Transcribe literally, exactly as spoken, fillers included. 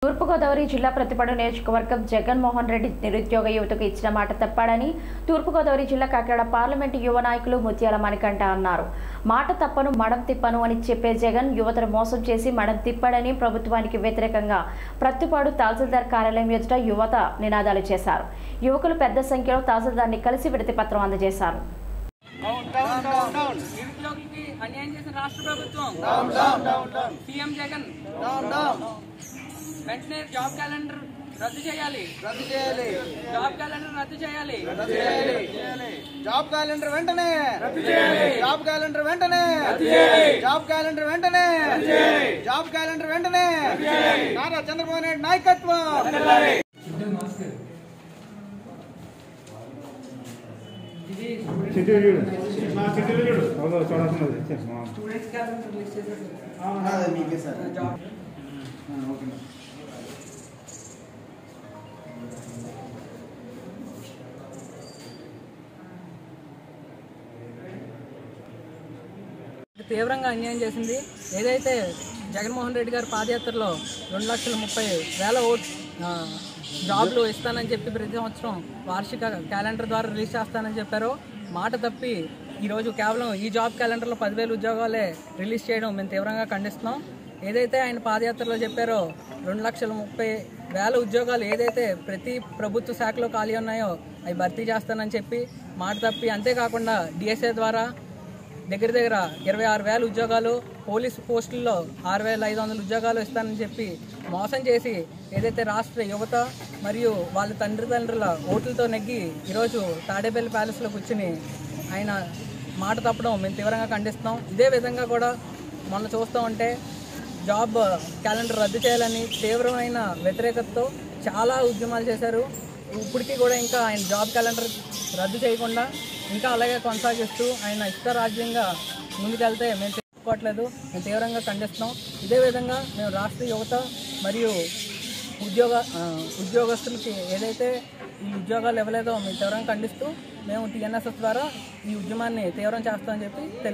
తూర్పు గోదావరి జిల్లా ప్రతిపాడు నియోజకవర్గం జగన్మోహన్ రెడ్డి నిరుద్యోగ యువతకు ఇచ్చిన మాట తప్పాడని తూర్పు గోదావరి జిల్లా కాకినాడ పార్లమెంటు యువ నాయకులు ముత్యాల మణికంఠ అన్నారు. మాట తప్పను మడం తిప్పను అని చెప్పే జగన్ యువతను మోసం చేసి మడం తిప్పాడని ప్రభుత్వానికి వ్యతిరేకంగా ప్రతిపాడు తహసీల్దార్ కార్యాలయం ఎదుట యువత నినాదాలు చేశారు. యువకులు పెద్ద సంఖ్యలో తహసీల్దార్ని కలిసి వినతి పత్రం అందజేశారు. వెంటనే జాబ్ క్యాలెండర్ రద్దు చేయాలి రద్దు చేయాలి జాబ్ క్యాలెండర్ రద్దు చేయాలి రద్దు చేయాలి జాబ్ క్యాలెండర్ వెంటనే రద్దు చేయాలి జాబ్ క్యాలెండర్ వెంటనే రద్దు చేయాలి జాబ్ క్యాలెండర్ వెంటనే రద్దు చేయాలి జాబ్ క్యాలెండర్ వెంటనే రద్దు చేయాలి నారా చంద్రబాబు నాయుడు నాయకత్వం ఇది స్టూడెంట్స్ నా చిట్టులు చూడు అవును చూడాల్సినది స్టూడెంట్స్ క్యాలెండర్ రిలీజ్ చేశారు. ఆ అది మీకే సార్ జాబ్ ఓకే తీవ్రంగా అన్యాయం చేసింది. ఏదైతే జగన్మోహన్ రెడ్డి గారి పాదయాత్రలో రెండు లక్షల ముప్పై వేల ఓట్ జాబ్లు ఇస్తానని చెప్పి ప్రతి సంవత్సరం వార్షిక క్యాలెండర్ ద్వారా రిలీజ్ చేస్తానని చెప్పారో మాట తప్పి ఈరోజు కేవలం ఈ జాబ్ క్యాలెండర్లో పదివేల ఉద్యోగాలే రిలీజ్ చేయడం మేము తీవ్రంగా ఖండిస్తున్నాం. ఏదైతే ఆయన పాదయాత్రలో చెప్పారో రెండు లక్షల ముప్పై వేల ఉద్యోగాలు ఏదైతే ప్రతి ప్రభుత్వ శాఖలో ఖాళీ ఉన్నాయో అవి భర్తీ చేస్తానని చెప్పి మాట తప్పి, అంతేకాకుండా డిఎస్ఏ ద్వారా దగ్గర దగ్గర ఇరవై ఆరు వేల ఉద్యోగాలు, పోలీసు పోస్టుల్లో ఆరు వేల ఐదు వందల ఉద్యోగాలు ఇస్తానని చెప్పి మోసం చేసి ఏదైతే రాష్ట్ర యువత మరియు వాళ్ళ తండ్రిదండ్రుల ఓట్లతో నెగ్గి ఈరోజు తాడేపల్లి ప్యాలెస్లో కూర్చుని ఆయన మాట తప్పడం మేము తీవ్రంగా ఖండిస్తున్నాం. ఇదే విధంగా కూడా మొన్న చూస్తూ ఉంటే జాబ్ క్యాలెండర్ రద్దు చేయాలని తీవ్రమైన వ్యతిరేకతతో చాలా ఉద్యమాలు చేశారు. ఇప్పటికీ కూడా ఇంకా ఆయన జాబ్ క్యాలెండర్ రద్దు చేయకుండా ఇంకా అలాగే కొనసాగిస్తూ ఆయన ఇష్టరాజ్యంగా ముందుకెళ్తే మేము తెలుసుకోవట్లేదు, మేము తీవ్రంగా ఖండిస్తున్నాం. ఇదే విధంగా మేము రాష్ట్ర యువత మరియు ఉద్యోగ ఉద్యోగస్తులకి ఏదైతే ఈ ఉద్యోగాలు ఇవ్వలేదో మేము తీవ్రంగా ఖండిస్తూ మేము టీఎన్ఎస్ఎస్ ద్వారా ఈ ఉద్యమాన్ని తీవ్రం చేస్తామని చెప్పి